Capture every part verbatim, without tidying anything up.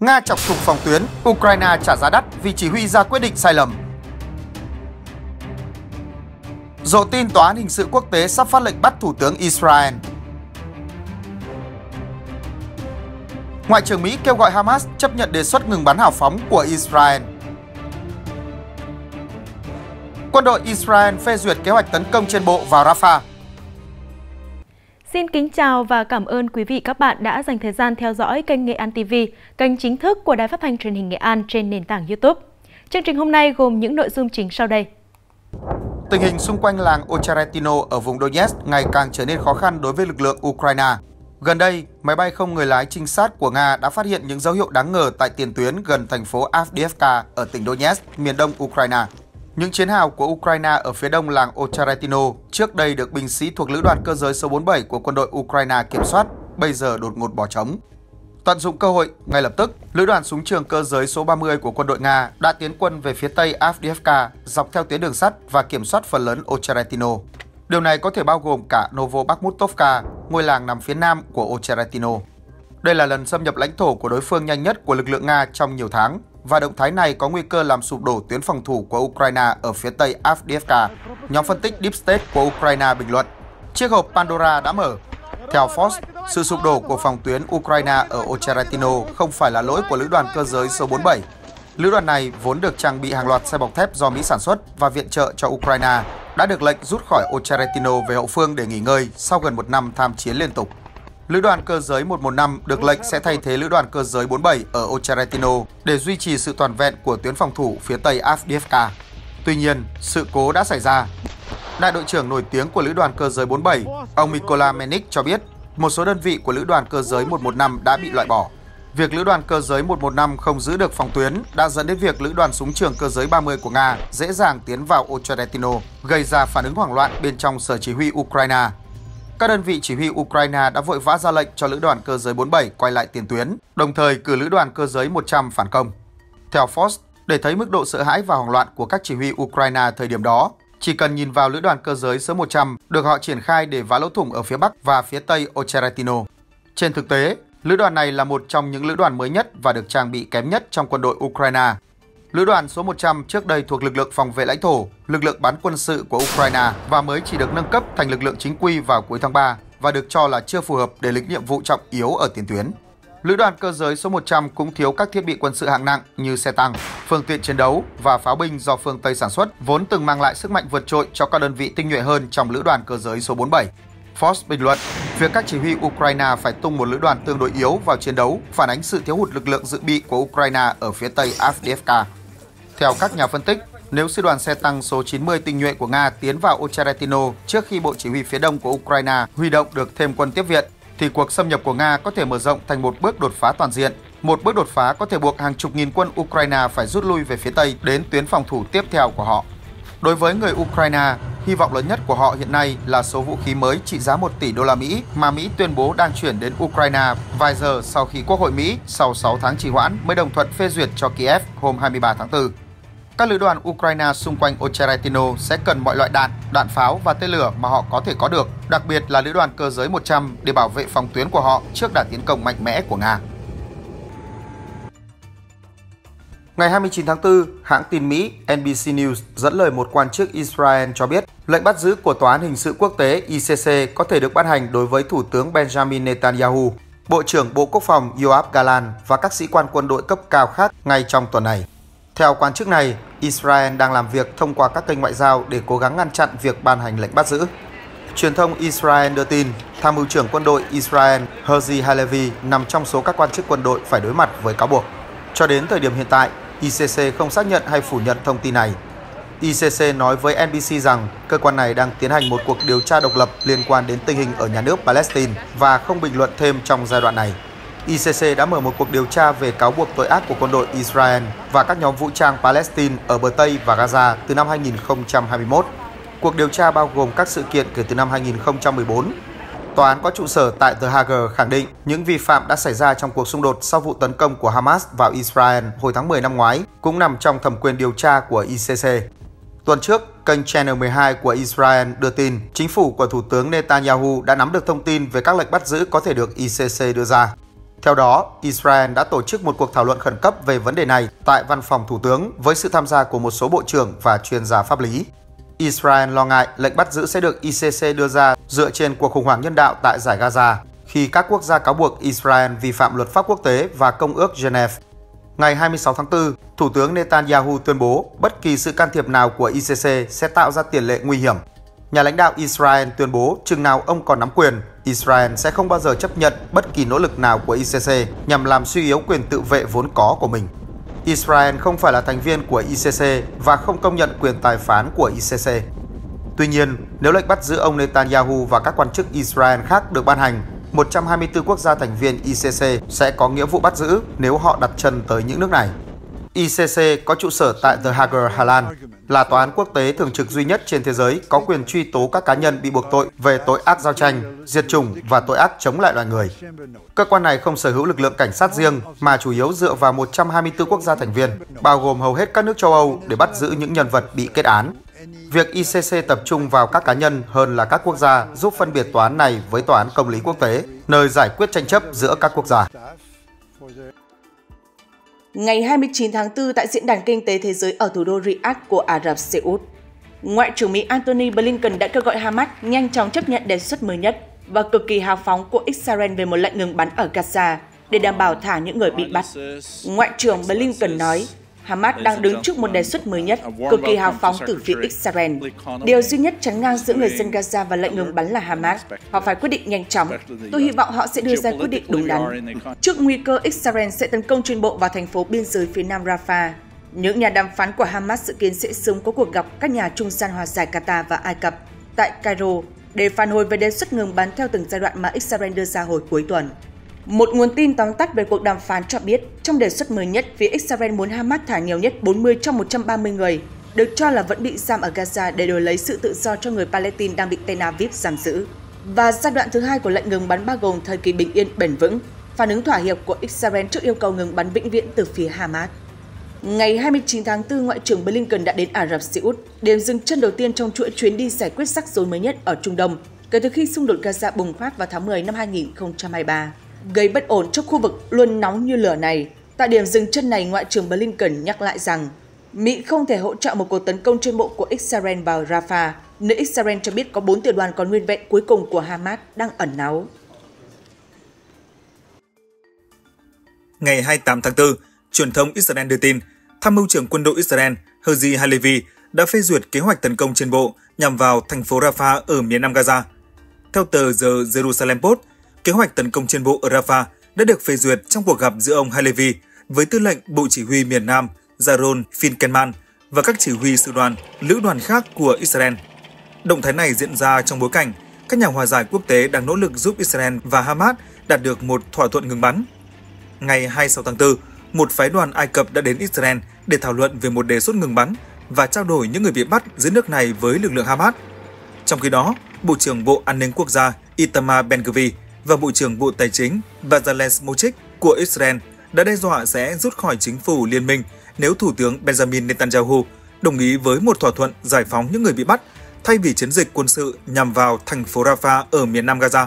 Nga chọc thủng phòng tuyến, Ukraine trả giá đắt vì chỉ huy ra quyết định sai lầm. Rộ tin Tòa án Hình sự Quốc tế sắp phát lệnh bắt Thủ tướng Israel. Ngoại trưởng Mỹ kêu gọi Hamas chấp nhận đề xuất ngừng bắn hào phóng của Israel. Quân đội Israel phê duyệt kế hoạch tấn công trên bộ vào Rafah. Xin kính chào và cảm ơn quý vị các bạn đã dành thời gian theo dõi kênh Nghệ An ti vi, kênh chính thức của Đài Phát thanh Truyền hình Nghệ An trên nền tảng YouTube. Chương trình hôm nay gồm những nội dung chính sau đây. Tình hình xung quanh làng Ocharetino ở vùng Donetsk ngày càng trở nên khó khăn đối với lực lượng Ukraine. Gần đây, máy bay không người lái trinh sát của Nga đã phát hiện những dấu hiệu đáng ngờ tại tiền tuyến gần thành phố Avdiivka ở tỉnh Donetsk, miền đông Ukraine. Những chiến hào của Ukraine ở phía đông làng Ocharetino trước đây được binh sĩ thuộc Lữ đoàn Cơ giới số bốn mươi bảy của quân đội Ukraine kiểm soát, bây giờ đột ngột bỏ trống. Tận dụng cơ hội, ngay lập tức, Lữ đoàn súng trường Cơ giới số ba mươi của quân đội Nga đã tiến quân về phía tây Avdiivka dọc theo tuyến đường sắt và kiểm soát phần lớn Ocharetino. Điều này có thể bao gồm cả Novobakhmutovka, ngôi làng nằm phía nam của Ocharetino. Đây là lần xâm nhập lãnh thổ của đối phương nhanh nhất của lực lượng Nga trong nhiều tháng, và động thái này có nguy cơ làm sụp đổ tuyến phòng thủ của Ukraine ở phía tây Avdiivka. Nhóm phân tích Deep State của Ukraine bình luận, chiếc hộp Pandora đã mở. Theo Fox, sự sụp đổ của phòng tuyến Ukraine ở Ocharetino không phải là lỗi của Lữ đoàn Cơ giới số bốn mươi bảy. Lữ đoàn này vốn được trang bị hàng loạt xe bọc thép do Mỹ sản xuất và viện trợ cho Ukraine, đã được lệnh rút khỏi Ocharetino về hậu phương để nghỉ ngơi sau gần một năm tham chiến liên tục. Lữ đoàn Cơ giới một một năm được lệnh sẽ thay thế Lữ đoàn Cơ giới bốn mươi bảy ở Ocharetino để duy trì sự toàn vẹn của tuyến phòng thủ phía tây Avdiivka. Tuy nhiên, sự cố đã xảy ra. Đại đội trưởng nổi tiếng của Lữ đoàn Cơ giới bốn mươi bảy, ông Mykola Melnik cho biết, một số đơn vị của Lữ đoàn Cơ giới một một năm đã bị loại bỏ. Việc Lữ đoàn Cơ giới một một năm không giữ được phòng tuyến đã dẫn đến việc Lữ đoàn súng trường Cơ giới ba mươi của Nga dễ dàng tiến vào Ocharetino, gây ra phản ứng hoảng loạn bên trong sở chỉ huy Ukraine. Các đơn vị chỉ huy Ukraine đã vội vã ra lệnh cho Lữ đoàn Cơ giới bốn mươi bảy quay lại tiền tuyến, đồng thời cử Lữ đoàn Cơ giới một trăm phản công. Theo Fox, để thấy mức độ sợ hãi và hoảng loạn của các chỉ huy Ukraine thời điểm đó, chỉ cần nhìn vào Lữ đoàn Cơ giới số một trăm được họ triển khai để vá lỗ thủng ở phía bắc và phía tây Ocharetino. Trên thực tế, lữ đoàn này là một trong những lữ đoàn mới nhất và được trang bị kém nhất trong quân đội Ukraine. Lữ đoàn số một trăm trước đây thuộc lực lượng phòng vệ lãnh thổ, lực lượng bán quân sự của Ukraine và mới chỉ được nâng cấp thành lực lượng chính quy vào cuối tháng ba và được cho là chưa phù hợp để lĩnh nhiệm vụ trọng yếu ở tiền tuyến. Lữ đoàn Cơ giới số một trăm cũng thiếu các thiết bị quân sự hạng nặng như xe tăng, phương tiện chiến đấu và pháo binh do phương Tây sản xuất, vốn từng mang lại sức mạnh vượt trội cho các đơn vị tinh nhuệ hơn trong Lữ đoàn Cơ giới số bốn mươi bảy. Fox bình luận, việc các chỉ huy Ukraine phải tung một lữ đoàn tương đối yếu vào chiến đấu phản ánh sự thiếu hụt lực lượng dự bị của Ukraine ở phía tây Avdiivka. Theo các nhà phân tích, nếu sư đoàn xe tăng số chín mươi tinh nhuệ của Nga tiến vào Ocharetino trước khi Bộ Chỉ huy phía đông của Ukraine huy động được thêm quân tiếp viện, thì cuộc xâm nhập của Nga có thể mở rộng thành một bước đột phá toàn diện. Một bước đột phá có thể buộc hàng chục nghìn quân Ukraine phải rút lui về phía tây đến tuyến phòng thủ tiếp theo của họ. Đối với người Ukraine, hy vọng lớn nhất của họ hiện nay là số vũ khí mới trị giá một tỷ đô la Mỹ mà Mỹ tuyên bố đang chuyển đến Ukraine vài giờ sau khi Quốc hội Mỹ sau sáu tháng trì hoãn mới đồng thuận phê duyệt cho Kiev hôm hai mươi ba tháng tư. Các lữ đoàn Ukraine xung quanh Ocharetino sẽ cần mọi loại đạn, đạn pháo và tên lửa mà họ có thể có được, đặc biệt là lữ đoàn Cơ giới một trăm để bảo vệ phòng tuyến của họ trước đà tiến công mạnh mẽ của Nga. Ngày hai mươi chín tháng tư, hãng tin Mỹ en bê xê News dẫn lời một quan chức Israel cho biết lệnh bắt giữ của Tòa án Hình sự Quốc tế i xê xê có thể được ban hành đối với Thủ tướng Benjamin Netanyahu, Bộ trưởng Bộ Quốc phòng Yoav Gallant và các sĩ quan quân đội cấp cao khác ngay trong tuần này. Theo quan chức này, Israel đang làm việc thông qua các kênh ngoại giao để cố gắng ngăn chặn việc ban hành lệnh bắt giữ. Truyền thông Israel đưa tin, Tham mưu trưởng quân đội Israel Herzi Halevi nằm trong số các quan chức quân đội phải đối mặt với cáo buộc. Cho đến thời điểm hiện tại, i xê xê không xác nhận hay phủ nhận thông tin này. i xê xê nói với en bê xê rằng cơ quan này đang tiến hành một cuộc điều tra độc lập liên quan đến tình hình ở nhà nước Palestine và không bình luận thêm trong giai đoạn này. i xê xê đã mở một cuộc điều tra về cáo buộc tội ác của quân đội Israel và các nhóm vũ trang Palestine ở bờ Tây và Gaza từ năm hai nghìn không trăm hai mươi mốt. Cuộc điều tra bao gồm các sự kiện kể từ năm hai nghìn không trăm mười bốn. Tòa án có trụ sở tại The Hague khẳng định những vi phạm đã xảy ra trong cuộc xung đột sau vụ tấn công của Hamas vào Israel hồi tháng mười năm ngoái cũng nằm trong thẩm quyền điều tra của i xê xê. Tuần trước, kênh Channel mười hai của Israel đưa tin chính phủ của Thủ tướng Netanyahu đã nắm được thông tin về các lệnh bắt giữ có thể được i xê xê đưa ra. Theo đó, Israel đã tổ chức một cuộc thảo luận khẩn cấp về vấn đề này tại Văn phòng Thủ tướng với sự tham gia của một số bộ trưởng và chuyên gia pháp lý. Israel lo ngại lệnh bắt giữ sẽ được i xê xê đưa ra dựa trên cuộc khủng hoảng nhân đạo tại Dải Gaza, khi các quốc gia cáo buộc Israel vi phạm luật pháp quốc tế và Công ước Geneva. Ngày hai mươi sáu tháng tư, Thủ tướng Netanyahu tuyên bố bất kỳ sự can thiệp nào của i xê xê sẽ tạo ra tiền lệ nguy hiểm. Nhà lãnh đạo Israel tuyên bố chừng nào ông còn nắm quyền, Israel sẽ không bao giờ chấp nhận bất kỳ nỗ lực nào của i xê xê nhằm làm suy yếu quyền tự vệ vốn có của mình. Israel không phải là thành viên của i xê xê và không công nhận quyền tài phán của i xê xê. Tuy nhiên, nếu lệnh bắt giữ ông Netanyahu và các quan chức Israel khác được ban hành, một trăm hai mươi tư quốc gia thành viên i xê xê sẽ có nghĩa vụ bắt giữ nếu họ đặt chân tới những nước này. i xê xê có trụ sở tại The Hague, Hà Lan, là tòa án quốc tế thường trực duy nhất trên thế giới có quyền truy tố các cá nhân bị buộc tội về tội ác giao tranh, diệt chủng và tội ác chống lại loài người. Cơ quan này không sở hữu lực lượng cảnh sát riêng mà chủ yếu dựa vào một trăm hai mươi tư quốc gia thành viên, bao gồm hầu hết các nước châu Âu để bắt giữ những nhân vật bị kết án. Việc i xê xê tập trung vào các cá nhân hơn là các quốc gia giúp phân biệt tòa án này với tòa án công lý quốc tế, nơi giải quyết tranh chấp giữa các quốc gia. Ngày hai mươi chín tháng tư tại Diễn đàn Kinh tế Thế giới ở thủ đô Riyadh của Ả Rập Xê Út, Ngoại trưởng Mỹ Antony Blinken đã kêu gọi Hamas nhanh chóng chấp nhận đề xuất mới nhất và cực kỳ hào phóng của Israel về một lệnh ngừng bắn ở Gaza để đảm bảo thả những người bị bắt. Ngoại trưởng Blinken nói, Hamas đang đứng trước một đề xuất mới nhất, cực kỳ hào phóng từ phía Israel. Điều duy nhất chắn ngang giữa người dân Gaza và lệnh ngừng bắn là Hamas. Họ phải quyết định nhanh chóng. Tôi hy vọng họ sẽ đưa ra quyết định đúng đắn. Trước nguy cơ Israel sẽ tấn công trên bộ vào thành phố biên giới phía nam Rafah, những nhà đàm phán của Hamas dự kiến sẽ sớm có cuộc gặp các nhà trung gian hòa giải Qatar và Ai Cập tại Cairo để phản hồi về đề xuất ngừng bắn theo từng giai đoạn mà Israel đưa ra hồi cuối tuần. Một nguồn tin tóm tắt về cuộc đàm phán cho biết, trong đề xuất mới nhất, phía Israel muốn Hamas thả nhiều nhất bốn mươi trong một trăm ba mươi người, được cho là vẫn bị giam ở Gaza để đổi lấy sự tự do cho người Palestine đang bị Tel Aviv giam giữ. Và giai đoạn thứ hai của lệnh ngừng bắn bao gồm thời kỳ bình yên bền vững, phản ứng thỏa hiệp của Israel trước yêu cầu ngừng bắn vĩnh viễn từ phía Hamas. Ngày hai mươi chín tháng tư, Ngoại trưởng Blinken đã đến Ả Rập Xê Út, điểm dừng chân đầu tiên trong chuỗi chuyến đi giải quyết rắc rối mới nhất ở Trung Đông, kể từ khi xung đột Gaza bùng phát vào tháng mười năm hai nghìn không trăm hai mươi ba. Gây bất ổn trong khu vực luôn nóng như lửa này, tại điểm dừng chân này, Ngoại trưởng Blinken nhắc lại rằng Mỹ không thể hỗ trợ một cuộc tấn công trên bộ của Israel vào Rafah, nơi Israel cho biết có bốn tiểu đoàn còn nguyên vẹn cuối cùng của Hamas đang ẩn náu. Ngày hai mươi tám tháng tư, truyền thông Israel đưa tin, Tham mưu trưởng quân đội Israel Herzi Halevi đã phê duyệt kế hoạch tấn công trên bộ nhằm vào thành phố Rafah ở miền nam Gaza. Theo tờ The Jerusalem Post, kế hoạch tấn công trên bộ ở Rafah đã được phê duyệt trong cuộc gặp giữa ông Halevi với tư lệnh Bộ Chỉ huy miền Nam Yaron Finkelman và các chỉ huy sư đoàn, lữ đoàn khác của Israel. Động thái này diễn ra trong bối cảnh các nhà hòa giải quốc tế đang nỗ lực giúp Israel và Hamas đạt được một thỏa thuận ngừng bắn. Ngày hai mươi sáu tháng tư, một phái đoàn Ai Cập đã đến Israel để thảo luận về một đề xuất ngừng bắn và trao đổi những người bị bắt giữa nước này với lực lượng Hamas. Trong khi đó, Bộ trưởng Bộ An ninh Quốc gia Itamar Ben-Gvir và Bộ trưởng Bộ Tài chính Bezalel Smotrich của Israel đã đe dọa sẽ rút khỏi chính phủ liên minh nếu Thủ tướng Benjamin Netanyahu đồng ý với một thỏa thuận giải phóng những người bị bắt thay vì chiến dịch quân sự nhằm vào thành phố Rafah ở miền nam Gaza.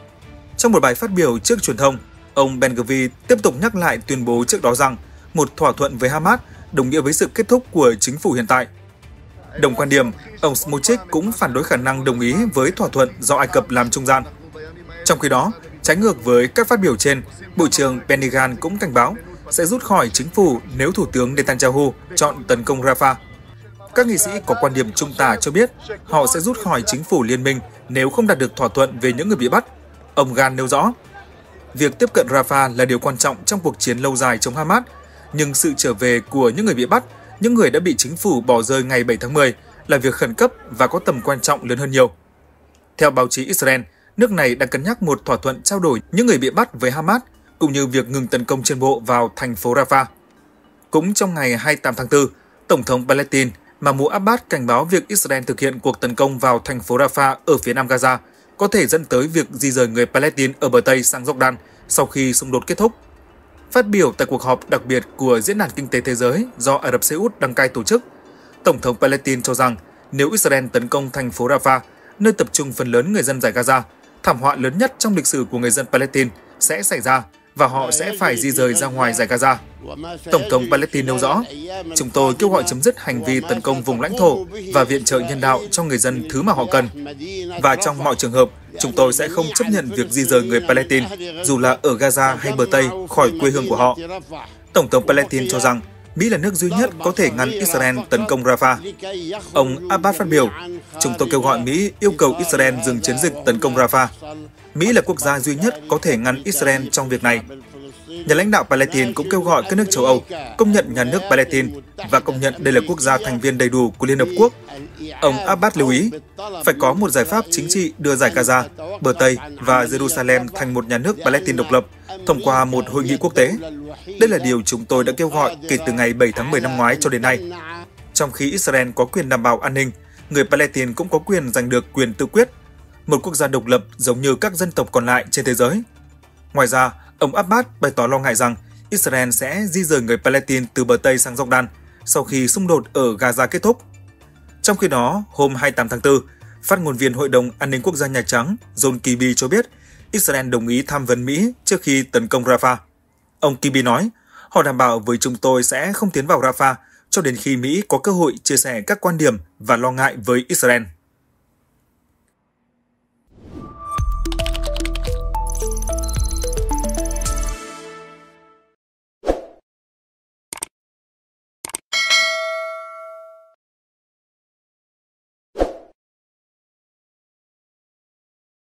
Trong một bài phát biểu trước truyền thông, ông Ben-Gvir tiếp tục nhắc lại tuyên bố trước đó rằng một thỏa thuận với Hamas đồng nghĩa với sự kết thúc của chính phủ hiện tại. Đồng quan điểm, ông Smotrich cũng phản đối khả năng đồng ý với thỏa thuận do Ai Cập làm trung gian. Trong khi đó, trái ngược với các phát biểu trên, Bộ trưởng Benny Gantz cũng cảnh báo sẽ rút khỏi chính phủ nếu Thủ tướng Netanyahu chọn tấn công Rafah. Các nghị sĩ có quan điểm trung tả cho biết họ sẽ rút khỏi chính phủ liên minh nếu không đạt được thỏa thuận về những người bị bắt. Ông Gantz nêu rõ, việc tiếp cận Rafah là điều quan trọng trong cuộc chiến lâu dài chống Hamas, nhưng sự trở về của những người bị bắt, những người đã bị chính phủ bỏ rơi ngày bảy tháng mười là việc khẩn cấp và có tầm quan trọng lớn hơn nhiều. Theo báo chí Israel, nước này đang cân nhắc một thỏa thuận trao đổi những người bị bắt với Hamas, cũng như việc ngừng tấn công trên bộ vào thành phố Rafah. Cũng trong ngày hai mươi tám tháng tư, Tổng thống Palestine Mahmoud Abbas cảnh báo việc Israel thực hiện cuộc tấn công vào thành phố Rafah ở phía nam Gaza có thể dẫn tới việc di rời người Palestine ở bờ Tây sang Jordan sau khi xung đột kết thúc. Phát biểu tại cuộc họp đặc biệt của Diễn đàn Kinh tế Thế giới do Ả Rập Xê Út đăng cai tổ chức, Tổng thống Palestine cho rằng nếu Israel tấn công thành phố Rafah, nơi tập trung phần lớn người dân Dải Gaza, thảm họa lớn nhất trong lịch sử của người dân Palestine sẽ xảy ra và họ sẽ phải di rời ra ngoài giải Gaza. Tổng thống Palestine nêu rõ, chúng tôi kêu gọi chấm dứt hành vi tấn công vùng lãnh thổ và viện trợ nhân đạo cho người dân thứ mà họ cần. Và trong mọi trường hợp, chúng tôi sẽ không chấp nhận việc di rời người Palestine, dù là ở Gaza hay bờ Tây, khỏi quê hương của họ. Tổng thống Palestine cho rằng Mỹ là nước duy nhất có thể ngăn Israel tấn công Rafah. Ông Abbas phát biểu, chúng tôi kêu gọi Mỹ yêu cầu Israel dừng chiến dịch tấn công Rafah. Mỹ là quốc gia duy nhất có thể ngăn Israel trong việc này. Nhà lãnh đạo Palestine cũng kêu gọi các nước châu Âu công nhận nhà nước Palestine và công nhận đây là quốc gia thành viên đầy đủ của Liên Hợp Quốc. Ông Abbas lưu ý, phải có một giải pháp chính trị đưa giải Gaza, bờ Tây và Jerusalem thành một nhà nước Palestine độc lập thông qua một hội nghị quốc tế. Đây là điều chúng tôi đã kêu gọi kể từ ngày bảy tháng mười năm ngoái cho đến nay. Trong khi Israel có quyền đảm bảo an ninh, người Palestine cũng có quyền giành được quyền tự quyết, một quốc gia độc lập giống như các dân tộc còn lại trên thế giới. Ngoài ra, ông Abbas bày tỏ lo ngại rằng Israel sẽ di rời người Palestine từ bờ Tây sang Jordan sau khi xung đột ở Gaza kết thúc. Trong khi đó, hôm hai mươi tám tháng tư, phát ngôn viên Hội đồng An ninh Quốc gia Nhà Trắng John Kirby cho biết Israel đồng ý tham vấn Mỹ trước khi tấn công Rafah. Ông Kirby nói, họ đảm bảo với chúng tôi sẽ không tiến vào Rafah cho đến khi Mỹ có cơ hội chia sẻ các quan điểm và lo ngại với Israel.